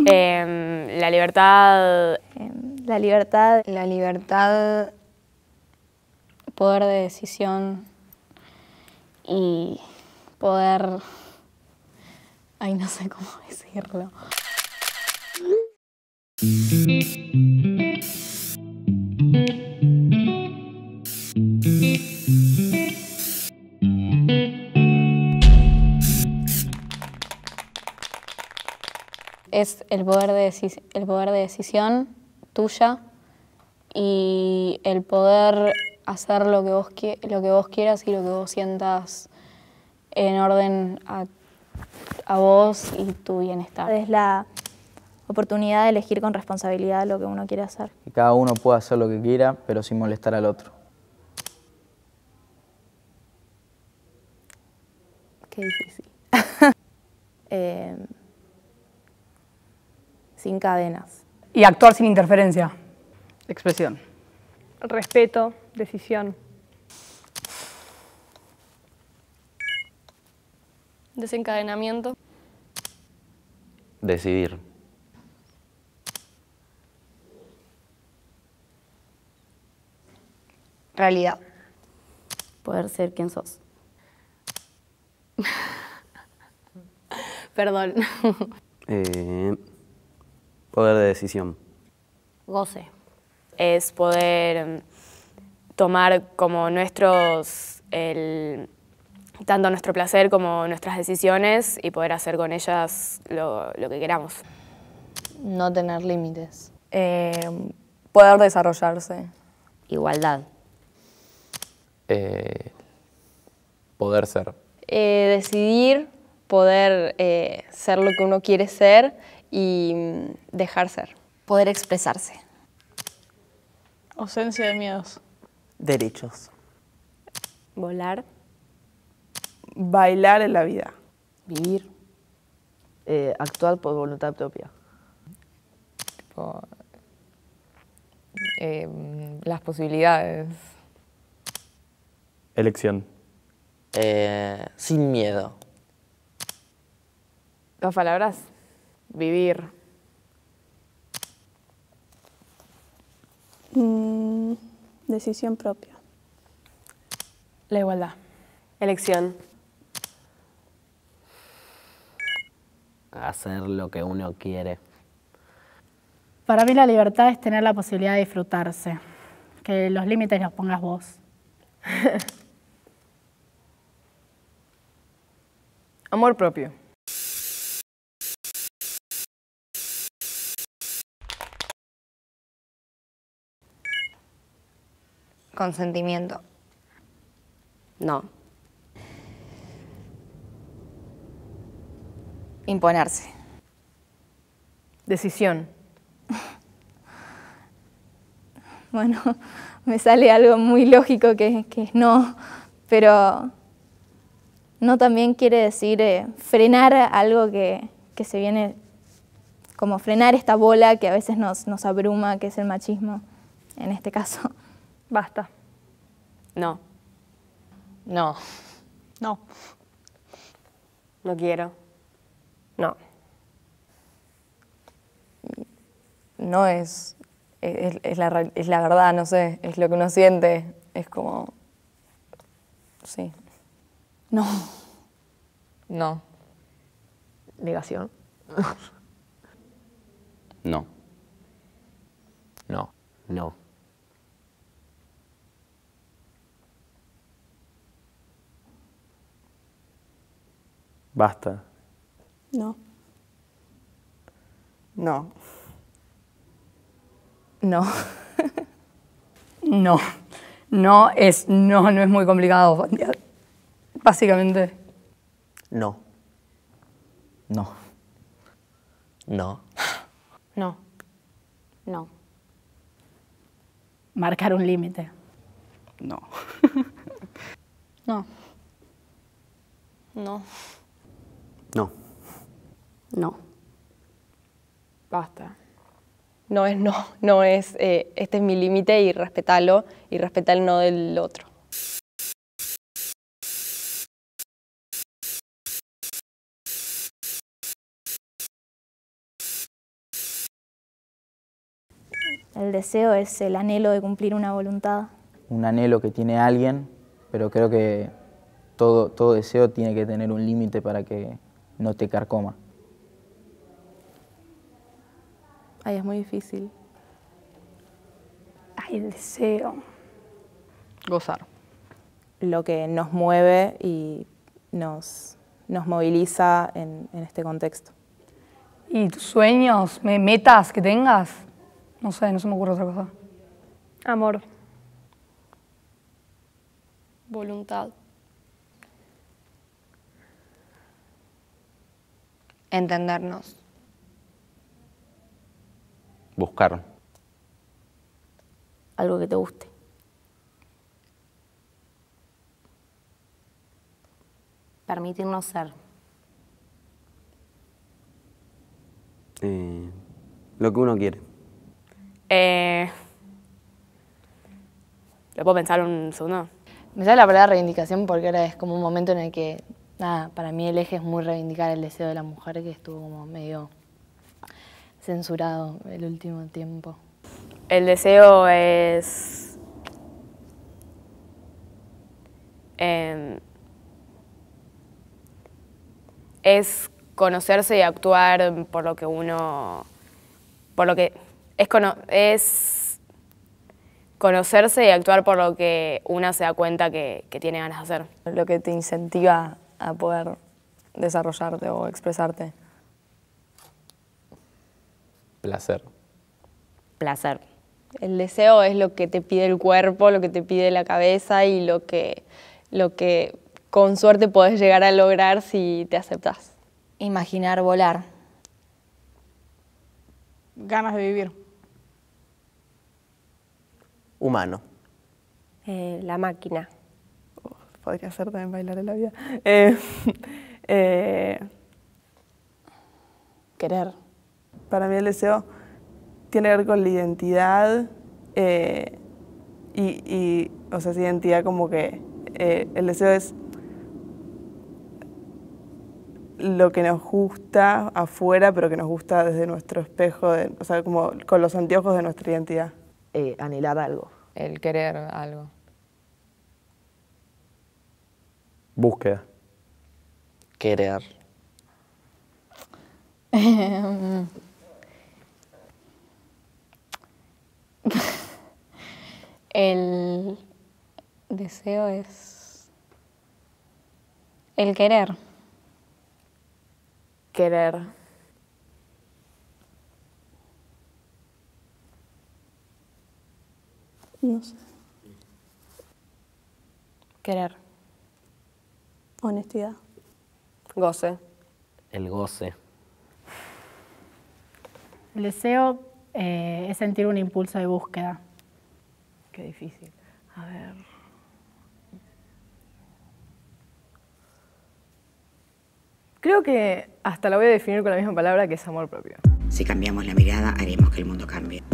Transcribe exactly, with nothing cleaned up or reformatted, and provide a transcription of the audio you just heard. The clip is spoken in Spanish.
Eh, la libertad... Eh, la libertad... La libertad... Poder de decisión y poder... Ay, no sé cómo decirlo. Es el poder de, el poder de decisión tuya y el poder hacer lo que vos, lo que vos quieras y lo que vos sientas en orden a, a vos y tu bienestar. Es la oportunidad de elegir con responsabilidad lo que uno quiere hacer. Que cada uno pueda hacer lo que quiera, pero sin molestar al otro. Qué difícil. eh, sin cadenas. Y actuar sin interferencia. Expresión. Respeto, decisión. Desencadenamiento. Decidir. Realidad. Poder ser quien sos. Perdón. Eh, poder de decisión. Goce. Es poder tomar como nuestros, el, tanto nuestro placer como nuestras decisiones y poder hacer con ellas lo, lo que queramos. No tener límites. Eh, poder desarrollarse. Igualdad. Eh, poder ser. Eh, decidir, poder eh, ser lo que uno quiere ser y mm, dejar ser. Poder expresarse. Ausencia de miedos. Derechos. Volar. Bailar en la vida. Vivir. Eh, actuar por voluntad propia. Tipo, eh, las posibilidades. Elección. Eh, sin miedo. Dos palabras. Vivir. Mm, decisión propia. La igualdad. Elección. Hacer lo que uno quiere. Para mí la libertad es tener la posibilidad de disfrutarse. Que los límites los pongas vos. Amor propio. Consentimiento. No. Imponerse. Decisión. Bueno, me sale algo muy lógico que, que es no, pero no también quiere decir eh, frenar algo que, que se viene, como frenar esta bola que a veces nos, nos abruma, que es el machismo, en este caso. Basta. No. No. No. No quiero. No. No es, es, es, la, es la verdad, no sé, es lo que uno siente, es como, sí. No. No. Negación. No. No. No. Basta. No. No. No. No. No es, no, no es muy complicado. Básicamente. No. No. No. No. No. Marcar un límite. No. No. No. No. No. Basta. No es no, no es eh, este es mi límite y respetalo y respeta el no del otro. El deseo es el anhelo de cumplir una voluntad. Un anhelo que tiene alguien, pero creo que todo, todo deseo tiene que tener un límite para que no te carcoma. Ay, es muy difícil. Ay, el deseo. Gozar. Lo que nos mueve y nos, nos moviliza en, en este contexto. ¿Y tus sueños, me- metas que tengas? No sé, no se me ocurre otra cosa. Amor. Voluntad. Entendernos. Buscar. Algo que te guste. Permitirnos ser. Eh, lo que uno quiere. Eh, ¿Lo puedo pensar un segundo? Me sale la palabra reivindicación porque ahora es como un momento en el que, nada, para mí el eje es muy reivindicar el deseo de la mujer que estuvo como medio censurado el último tiempo. El deseo es... eh, es conocerse y actuar por lo que uno... por lo que... es, cono- es conocerse y actuar por lo que una se da cuenta que, que tiene ganas de hacer. Lo que te incentiva a poder desarrollarte o expresarte. Placer. Placer. El deseo es lo que te pide el cuerpo, lo que te pide la cabeza y lo que, lo que con suerte podés llegar a lograr si te aceptás. Imaginar volar. Ganas de vivir. Humano. Eh, la máquina. Podría ser también bailar en la vida. Eh, eh, Querer. para mí el deseo tiene que ver con la identidad eh, y, y, o sea, esa identidad como que eh, el deseo es lo que nos gusta afuera, pero que nos gusta desde nuestro espejo, de, o sea, como con los anteojos de nuestra identidad. Eh, anhelar algo. El querer algo. Búsqueda. Querer. El deseo es el querer. Querer. No sé. Querer. Honestidad. Goce. El goce. El deseo eh, es sentir un impulso de búsqueda. Qué difícil. A ver. Creo que hasta la voy a definir con la misma palabra que es amor propio. Si cambiamos la mirada, haremos que el mundo cambie.